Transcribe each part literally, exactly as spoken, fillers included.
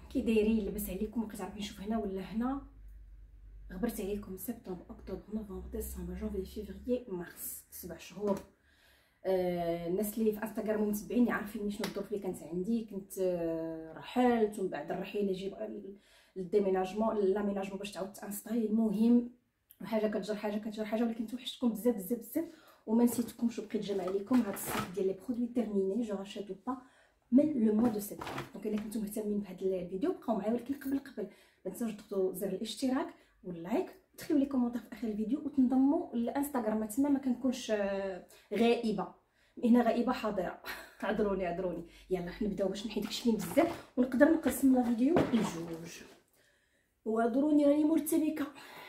كي دايرين؟ لاباس عليكم؟ بقيت عارفين نشوف هنا ولا هنا. غبرت عليكم. سبتمبر، اكتوبر، نوفمبر، ديسمبر، جونفي، فيفري، مارس، سبع شهور. آه الناس اللي في انستغرام متبعيني عارفين شنو الظروف اللي كانت عندي. كنت آه رحلت، ومن بعد الرحيله جيب الديميناجمون لاميناجمون باش تعاود تانستاي. المهم حاجه كتجر حاجه كتجر حاجه، ولكن توحشتكم بزاف بزاف بزاف وما نسيتكمش، وبقيت جامع عليكم هاد الصيف ديال لي برودوي تيرميني جو راشيت او با من لو موا دو سبتمبر. دونك الا كنتم مهتمين بهذا الفيديو بقاو معايا، ولكن قبل قبل ما تنساوش تضغطوا زر الاشتراك واللايك، تخليو لي كومونتير في اخر الفيديو، وتنضموا للانستغرام تما ما كنكونش غائبه. هنا غائبه حاضره. عذروني عذروني. يلا نبداو باش نحيد داكشي اللي بزاف ونقدر نقسم لا فيديو لجوج. وعذروني راني مرتبكه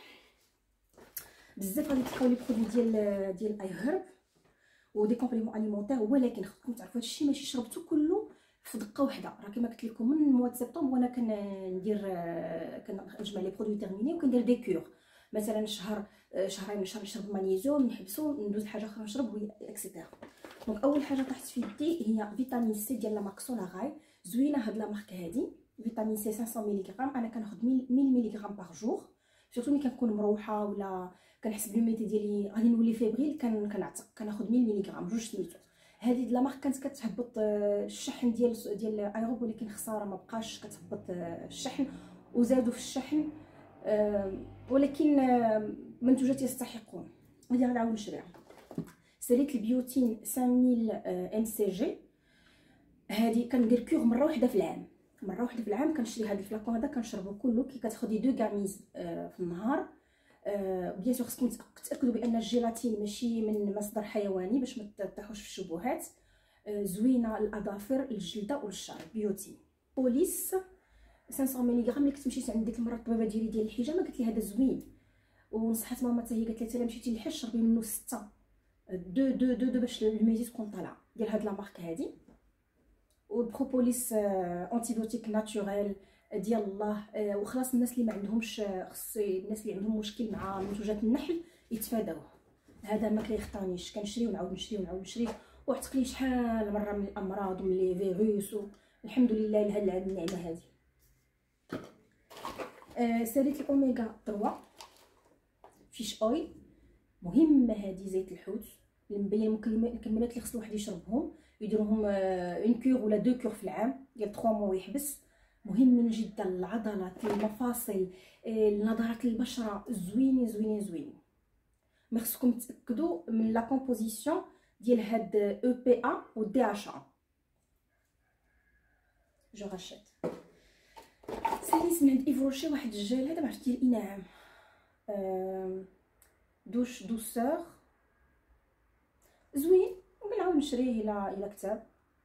بزاف. غادي تلقاو لي برودوي ديال ديال اي هيرب ودي كومبليمون اليمونتير، ولكن خصكم تعرفوا هادشي ماشي شربتو كله في دقه واحده. راه كما قلت لكم من موا سبتمبر وانا كندير كنجمع لي برودوي تيرميني وكندير دي كور. مثلا شهر شهرين شهر نشرب مغنيزيوم، نحبسو ندوز لحاجه اخرى نشرب اكسيتيرا. دونك اول حاجه طاحت في يدي هي فيتامين سي ديال لا مارك سولاغاي. زوينه هاد لا مارك هادي. فيتامين سي خمسمية ملغ، انا كناخذ مية ملغ بار جور. سورتو ملي كنكون مروحه ولا كنحس بلوميتي ديالي غادي نولي فيبريل كنعتق كناخذ مية ملغ جوج سميتو. هذه د لا مارك كانت كتهبط الشحن ديال ديال ايروب، ولكن خساره ما بقاش كتهبط الشحن، وزادوا في الشحن. ولكن منتوجات يستحقون. غادي نعاود نشريها. ساليت البيوتين خمسمية ام سي جي. هذه كندير كور مره واحده في العام، مره واحده في العام كنشري هذا الفلاكون هذا كنشربو كله. كي كتاخدي دو غاميز في النهار. بيان سور خصكم تاكدوا بان الجيلاتين ماشي من مصدر حيواني باش ما تطيحوش في الشبهات. زوينه الاظافر، الجلده والشعر. بيوتين بوليس خمسمية ملغ. ملي كنت مشيت عند ديك المره الطبيبه ديالي ديال الحجامه قالت لي هذا زوين، ونصحت ماما حتى هي قالت لي الا مشيتي للحج شربي منه سته دو دو دو, دو باش الميزي تكون طالعه ديال هاد لا مارك هادي. والبروبوليس انتيبيوتيك ناتوريل ديال الله. وخلاص الناس اللي ما عندهمش خص الناس اللي عندهم مشكل مع منتوجات النحل يتفاداوه. هذا ما كيخطانيش، كنشري ونعاود نشري ونعاود نشري، وعتق لي شحال مره من الامراض ومن لي فيروس. الحمد لله لهاد النعمه هذه. آه ساليت الاوميغا ثلاثة فيش اويل. مهمه هذه زيت الحوت. مبين المكملات اللي خص الواحد يشربهم، يديروهم اون كور ولا دو كور في العام ديال ثلاثة موا ويحبس. مهمين جدا للعضلات، للمفاصل، لنضاره البشره. زوينين زوينين زوينين. مي خصكم تاكدوا من لا كومبوزيسيون ديال هاد او بي ا و دي اش ا. جو راشيت. ساليت من عند ايفروشي واحد الجيل هذا معرفت ديال انعام. أه دوش دوسور زوين، وكنعاود نشريه الى الى كتاب.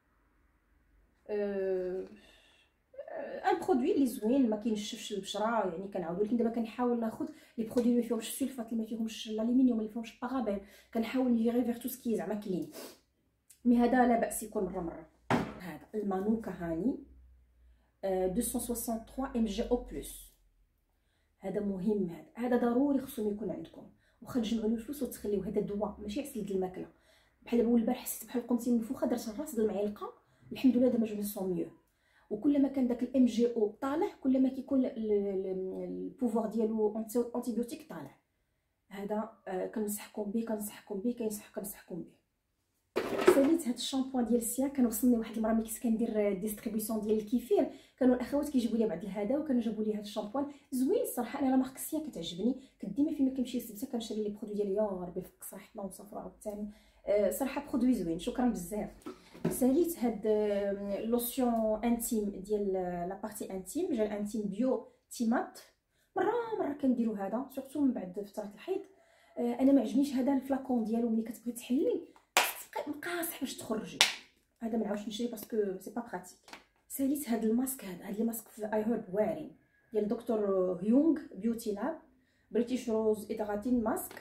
أه ان برودوي اللي زوين ما كينشفش البشره يعني كنعاود. ولكن دابا كنحاول ناخذ لي برودوي اللي ما فيهمش السلفات، اللي ما فيهمش الالومنيوم، اللي ما فيهمش البارابين. كنحاول نفيغي فيغ تو سكي زعما كلين. مي هذا لا باس يكون مره مره. هذا المانوكا هاني مئتين وثلاثة وستين ام جي او بلس. هذا مهم. هذا هذا ضروري خصو يكون عندكم. واخا تجمعوا له الفلوس وتخليو. هذا دواء ماشي عسل ديال الماكله. بحال دابا البارح حسيت بحال قمتي منفوخه، درت الراس د المعلقه، الحمد لله دابا جو سون ميو. وكل ما كان داك الام جي او طالع كل ما كيكون البوفوار ديالو انتيبيوتيك طالع. هذا كنصحكم به كنصحكم به كنصح كنصحكم به. ساليت هاد الشامبوان ديال السيا. كان وصلني واحد المره ملي كنت كندير ديستريبيسيون ديال الكيفير، كانوا الاخوات كيجيبوا لي بعض الهدايا وكانوا جابوا لي هاد الشامبوان زوين الصراحه. انا لا مارك السيا كتعجبني، كنت ديما فين ما كنمشي للسبته كنشري لي برودوي ديالي. يا ربي فك صحتنا وصفرا عاوتاني. أه صراحه برودوي زوين. شكرا بزاف. ساليت هاد لوسيون انتيم ديال لا بارتي انتيم، جل انتيم بيو تيمات. مره مره كنديرو هذا سورتو من بعد فتره الحيض. أه انا ما عجبنيش هذا الفلاكون ديالو ملي كتبغي تحلي مقاصح باش تخرجي. هذا ما نعاودش نشري باسكو سي با براتيك. ساليت هذا الماسك. هذا هذا الماسك في اي هيرب واعرين ديال دكتور هيونغ بيوتي لاب. بريتيش روز ايدغاتين ماسك.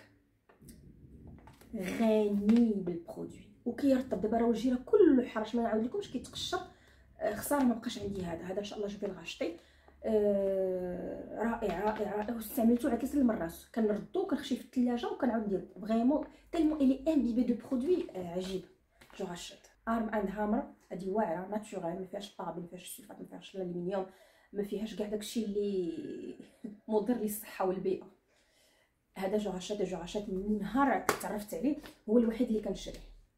غني بالبرودوي وكيرطب. دابا راه وجهي راه كله حرش، ما نعاود لكمش كيتقشر. خساره ما بقاش عندي هذا. هذا ان شاء الله جو في الغاشطي. آه رائع رائع رائع. واستعملته على ثلاث المرات. كنردو كنخشي في الثلاجه وكنعاود ندير فريمون تالمون الي امبيبي دو برودوي. آه عجيب. جو راشيت. ارم اند هامر. هذه واعره ناتورال، ما فيهاش طابل، ما فيهاش السلفات، ما فيهاش الالومنيوم، ما فيهاش كاع داكشي اللي مضر للصحه والبيئه. هذا جو عشات جو عشات من نهار تعرفت عليه هو الوحيد اللي كنشريه.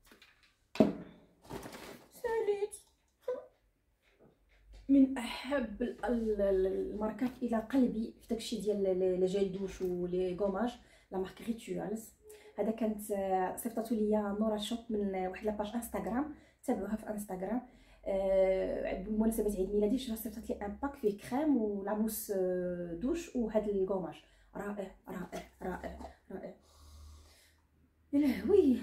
ساليت من احب الماركات الى قلبي في داكشي ديال لي جيل دوش ولي غوماج لا مارك ريتوالز. هذا كانت صيفطاتو ليا نورا شوب من واحد لاباج انستغرام، تابعوها في انستغرام. أه بمناسبه عيد ميلادي شرا صيفطات لي ان باك فيه كريم ولاموس دوش وهاد الغوماج. رائع رائع رائع رائع. يا لهوي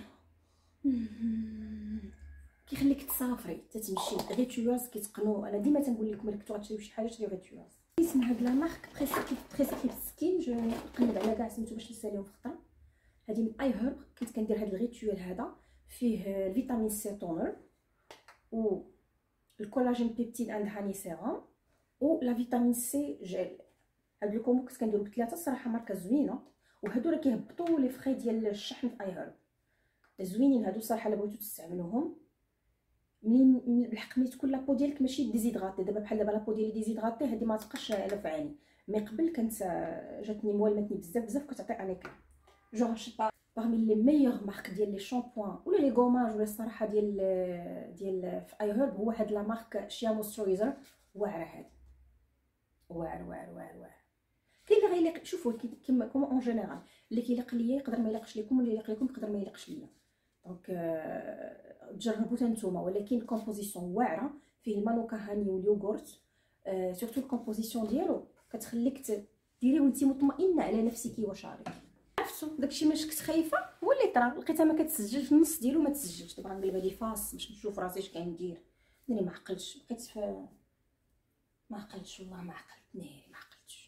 كيخليك تسافري تتمشي. ريتوالز كيتقنوا، انا ديما تنقول لكم ملي كنتو غتشريو شي حاجه شريو ريتوالز. اسم هاد لا مارك بريسكريب بريسكريب سكين. جو نقلب على كاع سميتو باش نساليهم في الخطر. هذه من اي هيرب. كنت كندير هذا الريتوال هذا فيه الفيتامين سي تونر و الكولاجين بيبتيد اند هاني سيرام و لا فيتامين سي جيل. هاد الكومبو كنت كنديرو بثلاثه الصراحه ماركه زوينه، وهادو راه كيهبطوا لي فخي ديال الشحن في اي هيرب. زوينين هادو الصراحه الا بغيتو تستعملوهم. منين بالحق ملي تكون لابو ديالك ماشي ديزيدغاتي، دابا بحال دابا لابو ديالي ديزيدغاتي هادي ما تبقاش نافعاني، مي قبل كانت جاتني موالمتني بزاف بزاف كتعطي اني كلام. جو شتا باغمي لي ميور مارك ديال لي شامبوان ولا لي غوماج ولا الصراحه ديال ديال في اي هيرب هو هاد لا مارك شيا مويسترايزر. واعره هاد، واعر واعر واعر واعر. كاين اللي غيليق، شوفوا كيما كوم اون جينيرال اللي كيليق ليا يقدر ما يليقش لكم، واللي يليق لكم يقدر ما يليقش ليا. دونك تجربوا حتى نتوما. ولكن كومبوزيسيون واعره، فيه المانوكا هاني واليوغورت. أه سورتو الكومبوزيسيون ديالو كتخليك ديريه وانت مطمئنه على نفسك واش راك عرفتو. داكشي ماش كنت خايفه هو اللي طرا، لقيتها ما كتسجل في النص ديالو ما تسجلش. دابا غنقلب هادي فاس باش نشوف راسي اش كندير. ناري ما عقلتش، بقيت في ما عقلتش والله ما عقلت. ناري ما عقلتش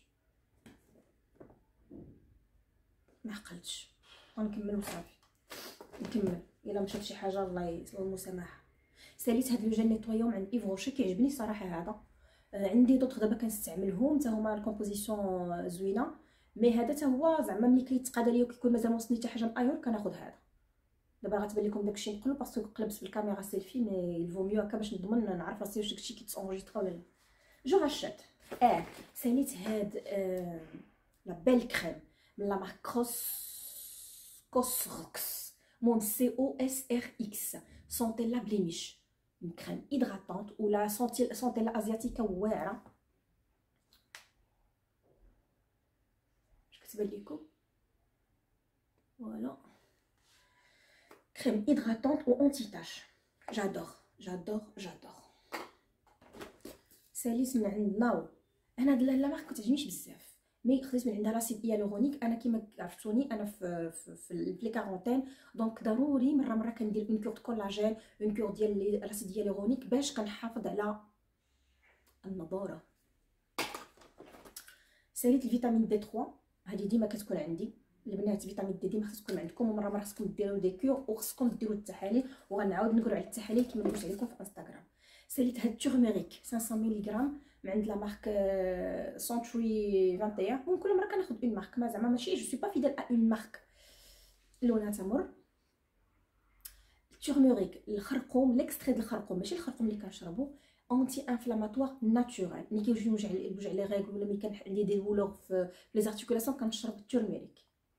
ما عقلتش. غنكمل وصافي نكمل. الا مشات شي حاجه الله يصلو المسامحه. ساليت هاد لو جيل نيطويون عند ايف روشي كيعجبني صراحه هذا. آه عندي دوطخ دابا كنستعملهم حتى هما الكومبوزيسيون زوينه، مي هذا حتى هو زعما ملي كيتقاد ليا وكيكون مازال ما وصلني حتى حاجه من ايور كناخذ هذا. دابا غتبان لكم داكشي مقلوب باسكو قلبت بالكاميرا سيلفي، مي الفو ميو هكا باش نضمن نعرف راسي واش داكشي كيتونجيسترا ولا لا. جو غشات اه ساليت هاد آه لا بيل كريم من لا مارك كروس كوسروكس مون سي او اس ار اكس سونتيلا بليميش. une crème hydratante ولا سونتيلا ازياتيكا واعره. اش كتبان لكم؟ فوالا crème hydratante و anti tache. j'adore j'adore j'adore. ساليت من عند ناو. انا هاد لا مارك كتعجبنيش بزاف، مي خديت من عندها لاسيد هيالورونيك. انا كيما عرفتوني انا في في, في لي كارونتين، دونك ضروري مره مره كندير اون كور دو كولاجين، اون كور ديال لاسيد هيالورونيك باش كنحافظ على النضاره. ساليت الفيتامين دي ثلاثة. هذه ديما كتكون عندي البنات. فيتامين دي ديما خصها تكون عندكم، ومره مره خصكم ديروا دي كور وخصكم ديروا التحاليل، وغنعاود نقول على التحاليل كما قلت عليكم في انستغرام. ساليت هاد التورميريك خمسمية ملغ من عند لا مارك سونتري واحد وعشرين. المهم كل مره كناخذ اون مارك، ما زعما ماشي جو سوي با فيدال ا اون مارك. لونها تمر. التورميريك الخرقوم، ليكستري ديال الخرقوم ماشي الخرقوم اللي كنشربو. انتي انفلاماتوار ناتورال. ملي كيوجيني وجع الوجع لي ريغل ولا ملي كان عندي دي دولور في لي زارتيكولاسيون كنشرب التورميريك.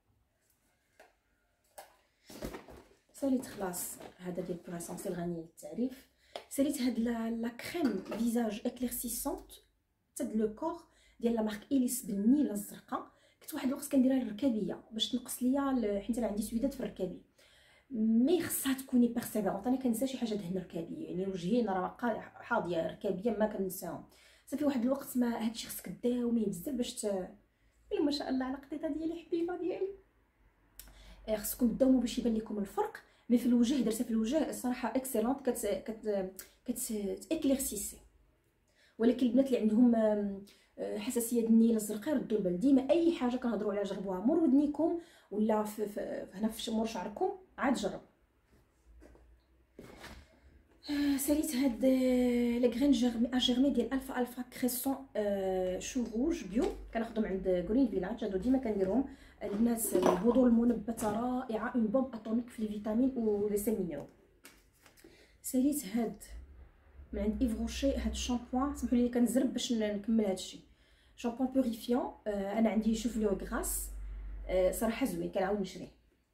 ساليت خلاص هذا ديال بور اسونسيل غني للتعريف. ساليت هاد لا لا كريم فيزاج اكليرسيسونت تاع لو كور ديال لا مارك اليس بالنيله الزرقاء. كنت واحد الوقت كنديرها للركابيه باش تنقص ليا، حيت انا عندي سويدات في الركابي، مي خصها تكوني بيرسيفيرونت. انا كنسى شي حاجه دهن ركابي، يعني وجهي راه حاضيه ركابيه ما كنساهم. صافي واحد الوقت ما هادشي خصك داوميه بزاف باش ت ما شاء الله على قطيطه ديالي حبيبه ديالي. خصكم تداوموا باش يبان لكم الفرق. مي في الوجه درتها في الوجه الصراحه اكسلونت، كت كت كت اكليرسيسي. ولكن البنات اللي عندهم حساسيه النيله الزرقاء ردوا البال. ديما اي حاجه كنهضروا عليها جربوها مور ودنيكم ولا في, في هنا في مور شعركم عاد جرب. ساليت هاد لي غرين جيرمي اجيرمي ديال الفا الفا كريسون شو روج بيو. كناخذهم عند غرين فيلاج. هادو ديما كنديرهم الناس. البذور المنبته رائعه، اون بومب اتوميك في الفيتامين و لي سي مينيرو. ساليت هاد من عند ايف روشي. هاد الشامبوان سمحوا لي كنزرب باش نكمل هاد الشيء. شامبوان بوريفيون. آه انا عندي شوف لو غراس. آه صراحه زوين كنعاود نشريه.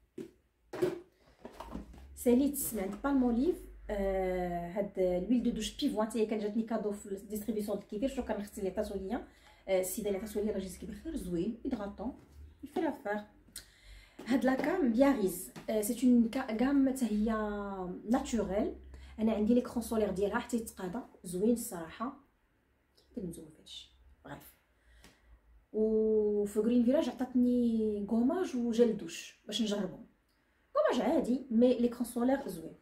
ساليت من عند بالموليف آه هاد الويل دو دوش بيفوان تاهي كان جاتني كادو في الديستريبيسيون د الكبير. شكرا لاختي اللي عطاتو ليا. آه السيده اللي عطاتو ليا الله يجزيك بخير. زوين هيدغاطون يفي لافير. هاد لاكام بياريز سي اون غام حتى هي ناتوريل. انا عندي لي كرون سولير ديالها حتى يتقاضى زوين الصراحه. كنت مزوج فهادشي بغيف. وفي غرين فيلاج عطاتني غوماج وجل دوش باش نجربهم. غوماج عادي مي لي كرون سولير زوين.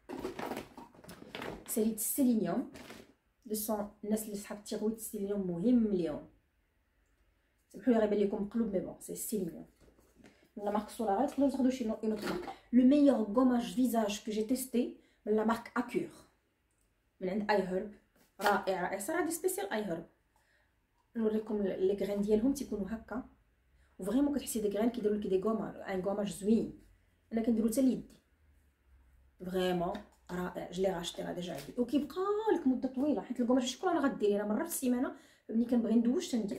ساليت السيلينيوم دو سون. الناس اللي صحاب التيغويد السيلينيوم مهم اليوم. سمحوا لي غيبان لكم مقلوب مي بون سي السيلينيوم. La marque Solarite, vous avez chez une autre marque. Le meilleur gommage visage que j'ai testé, la marque Acure. من عند اي هيرب. رائع رائع صراحه. دي سبيسيال اي هيرب. نوريكم لي غرين ديالهم تيكونوا هكا وفريمون كتحسي دي غرين كيديروا لك دي غوماج ان غوماج زوين. انا كنديرو حتى ليدي فريمون رائع. جلي غاشتي راه ديجا عندي وكيبقى لك مده طويله حيت الغوماج ماشي كل مره غديري. انا مره في السيمانه ملي كنبغي ندوش تندير.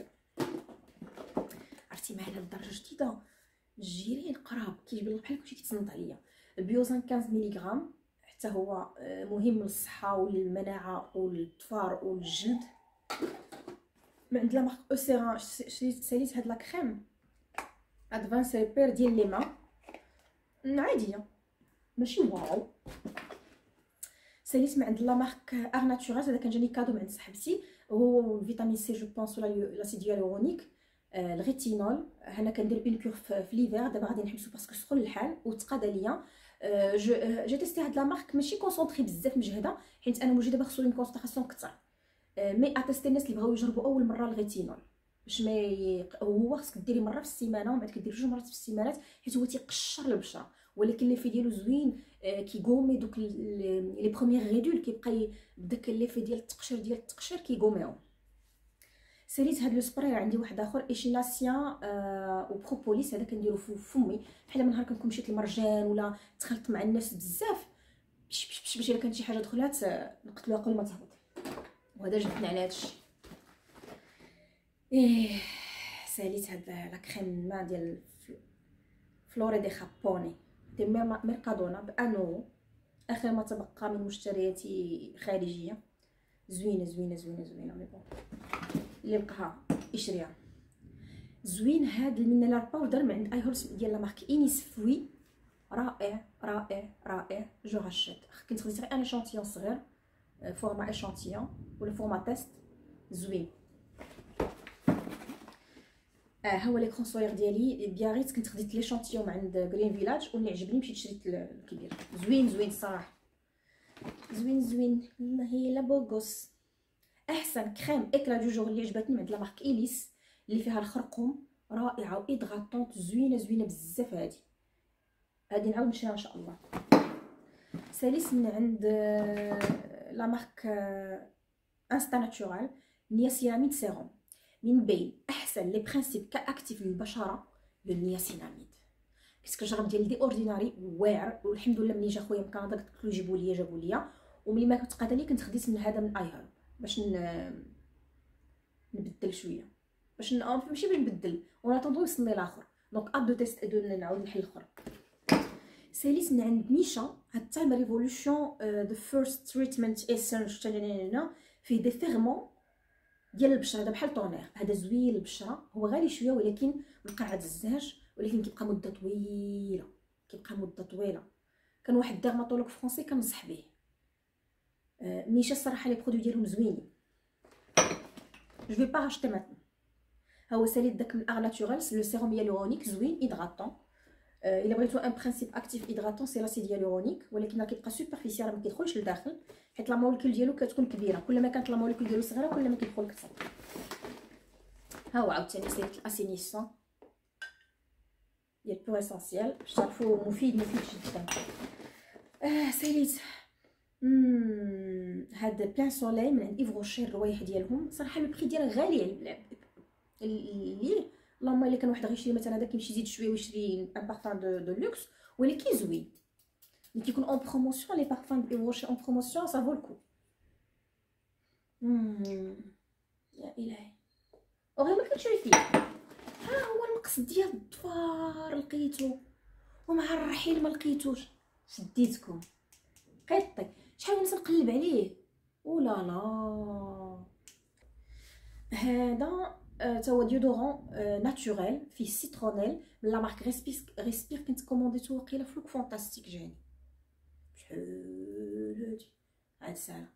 عرفتي معنا لدرجه جديده الجيرين قراب كيجبد لك بحال كلشي كيتصنت عليا. البيوزان خمسطاش ملغ حتى هو مهم للصحه وللمناعه وللظفار وللجلد. من عند لا مارك اوسيران ساليت هاد لا كريم ادفانس ريبير ديال لي مان عاديه ماشي واو. ساليت من عند لا مارك ار ناتورال. هذا كان جاني كادو من عند صاحبتي. هو الفيتامين سي جو بونس ولا لاسيد هيالورونيك. آه الغيتينول. انا كندير اون كور في ليفير. دابا غادي نحبسو باسكو سخون الحال وتقاد ليا. آه جو جي تيستي هاد لا مارك ماشي كونسونطري بزاف مجهده حيت انا موجوده دابا خصو لي كونسونطراسيون كثر. آه مي اتيستي الناس اللي بغاو يجربوا اول مره الغيتينول باش ما ي... هو خصك ديري مره في السيمانه ومن بعد كدير جوج مرات في السيمانات حيت هو تيقشر البشره ولكن ليفي ديالو زوين. آه كيغومي دوك لي بروميير ريدول كيبقى بداك ليفي ديال التقشير ديال التقشير كيغوميهم. ساليت هاد لو سبراي عندي واحد اخر ايشيلاسيان آه وبروبوليس. هذا كنديرو في فمي بحال من نهار كنكون مشيت للمرجان ولا تخلطت مع الناس بزاف باش باش باش, باش الا كانت شي حاجه دخلات نقتلوها قبل ما تهبط. وهذا جبدنا على هادشي. ايه ساليت هاد لا كريم ما ديال فلوري دي خابوني دي ميركادونا بانو. اخر ما تبقى من مشترياتي خارجيه. زوينه زوينه زوينه زوينه مي بون اللي بقاها يشريها زوين. هاد المينرال باودر من عند اي هورس ديال لا مارك انيس فوي. رائع رائع رائع. جو راشيت. كنت خديت غير ان شونتيون صغير فورما اشونتيون ولا فورما تيست زوين. اه هو لي كونسوير ديالي بياريت. كنت خديت لي شونتيون من عند غرين فيلاج واللي عجبني مشيت شريت الكبير. زوين زوين الصراحه. زوين زوين والله لا بوغوس. احسن كريم اكلا دو جور اللي عجبتني من عند لا مارك اليس اللي فيها الخرقوم. رائعه وايدغاطونط زوينه زوينه بزاف. هادي هادي نعاود نشريها ان شاء الله. ساليس من عند لا مارك انستا ناتورال نياسيناميد سيروم. من بين احسن لي برينسيپ كاكتيف للبشره للنياسيناميد باسكو جرب ديال دي اورديناري واعر والحمد لله. ملي جا خويا من كندا قلت له جيبوا لي جابوا لي. وملي ما كنت قادره لي كنت خديت من هذا من اي هيرب باش نبدل شويه باش ماشي باش نبدل وناطوندو يصني الاخر. دونك اب دو تيست دو نعاود نحل الاخر. ساليس من عند ميشا هاد تايم ريفولوشن دو فيرست تريتمنت اسنس هنا فيه دي فيغمون ديال البشره. هذا بحال طونير. هذا زوين البشره. هو غالي شويه ولكن بالقرعه الزاج ولكن كيبقى مده طويله. كيبقى مده طويله. كان واحد ديرماتولوج فرونسي كنصح به. ميشا الصراحه لي برودوي ديالهم زوينين. جو في با اشتي ماتن. ها هو ساليت داك من ار ناتورال لو سيروم هيالورونيك زوين هيدغاطون. الا بغيتو ان برينسيپ اكتيف هيدغاطون سي لاسيد هيالورونيك ولكن راه كيبقى سوبرفيسيال ما كيدخلش لداخل حيت لا مولكول ديالو كتكون كبيره. كل ما كانت لا مولكول ديالو صغيره كل ما كيدخل اكثر. ها هو عاوتاني ساليت الاسينيسون ديال بور اسونسيال باش تعرفوا مفيد مفيد جدا. اه ساليت امم هاد بلان سولي من عند ايف روشي. الروايح ديالهم صراحه لو بري ديالها غالي اللي اللهم الا كان واحد غيشري مثلا هذا كيمشي يزيد شويه ويشري ان بارفان دو دو لوكس ولكن زوين. ملي كيكون اون بروموسيون لي بارفان دو ايف روشي اون بروموسيون سا فو الكو. مم. يا الهي وغير ما كنشوفي فيه. ها هو المقص ديال الضفار لقيتو ومع الرحيل ما لقيتوش، شديتكم قطي. شحال ونيت نقلب عليه ولا لا. هذا آه، تا هو ديودورون آه، ناتوريل فيه سيترونيل من لا مارك ريسبير. ريسبير كنت كومونديتو واقيلا في لوك فانتاستيك جاني شحال هادي. هاد سالا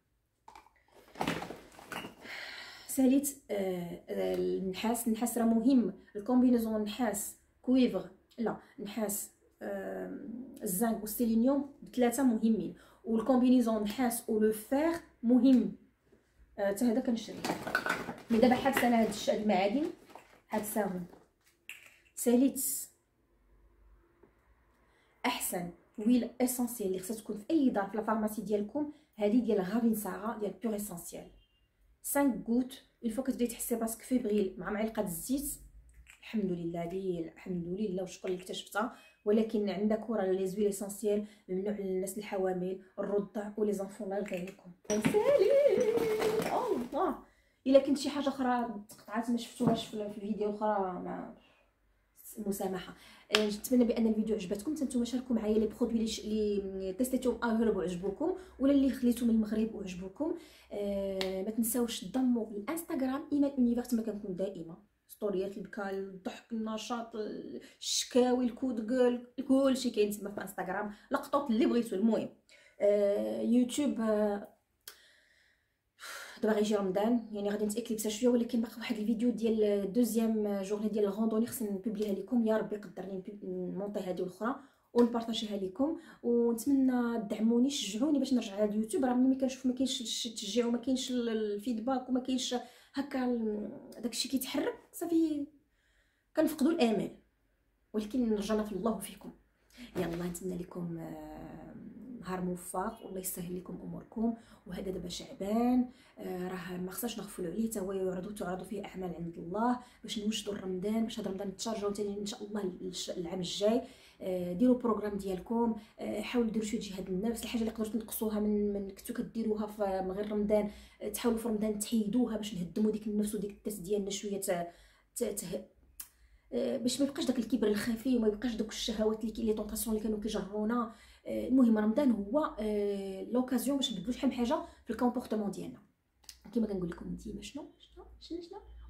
ساليت آه، آه، النحاس. النحاس راه مهم. الكومبينيزون نحاس كويفر لا نحاس آه، الزنك والسيلينيوم بثلاثه مهمين، والكومبينيزون نحاس ولو فير مهم. حتى آه هذا كنشري. مي دابا حابسه انا هاد المعادن حابساهم. ساليت احسن ويل اسونسيال اللي خصها تكون في اي دار في لا فارماسي ديالكم، هذه ديال غابين ساره ديال بيور اسونسيال. خمسة غوت اون فوا كتبداي تحسي براسك فيبريل مع معلقه الزيت. الحمد لله ديال الحمد لله وشكون اللي اكتشفتها. ولكن عندك ورا لي زويل اسونسيال ممنوع للناس الحوامل الرضع ولي زانفون الله يرضي عليكم. سالي الله. الا كنت شي حاجه اخرى تقطعات ما شفتوهاش في الفيديو الاخرى مع مسامحه. نتمنى بان الفيديو عجبتكم. نتوما شاركوا معايا لي برودوي اللي تيستيتهم اغلب وعجبوكم ولا اللي خليتو من المغرب وعجبوكم. أه ما تنساوش تضموا الانستغرام ايمان اونيفيرس ما كنكون دائما ستوريات البكاء الضحك النشاط الشكاوي الكود جول كلشي كاين تما في انستغرام. لقطات اللي بغيتو. المهم أه يوتيوب أه دابا غيجي رمضان يعني غادي نتاكلبسها شويه، ولكن باقي واحد الفيديو ديال دوزيام جورني ديال الغوندوني خصني نبوبليها لكم. يا ربي قدرني نمونطي هذه والاخرى ونبارطاجيها لكم، ونتمنى تدعموني شجعوني باش نرجع على اليوتيوب. راه ملي كنشوف ما كاينش التشجيع وما كاينش الفيدباك وما كاينش هكا داكشي كيتحرك صافي كنفقدوا الامل. ولكن رجعنا في الله فيكم. يلا نتمنى لكم نهار موفق والله يسهل لكم اموركم. وهذا دابا شعبان آه راه ما خصناش نغفلوا عليه، حتى هو يعرضوا تعرضوا فيه اعمال عند الله باش نوجدوا رمضان، باش هذا رمضان نتشارجوا ثاني ان شاء الله العام الجاي. آه ديروا بروغرام ديالكم، آه حاولوا ديروا شي جهاد النفس. الحاجه اللي قدرتوا تنقصوها من من كنتو كديروها في من غير رمضان آه تحاولوا في رمضان تحيدوها باش نهدموا ديك النفس وديك الدرس ديالنا شويه ت... ت... ت... باش ما يبقاش داك الكبر الخفي وما يبقاش دوك الشهوات اللي لي طونطاسيون اللي كانوا كيجرونا. المهم رمضان هو لوكازيون باش نبدلو شحال من حاجه في الكومبورطمون ديالنا. كما كنقول لكم ديما شنو شنو شنو شنو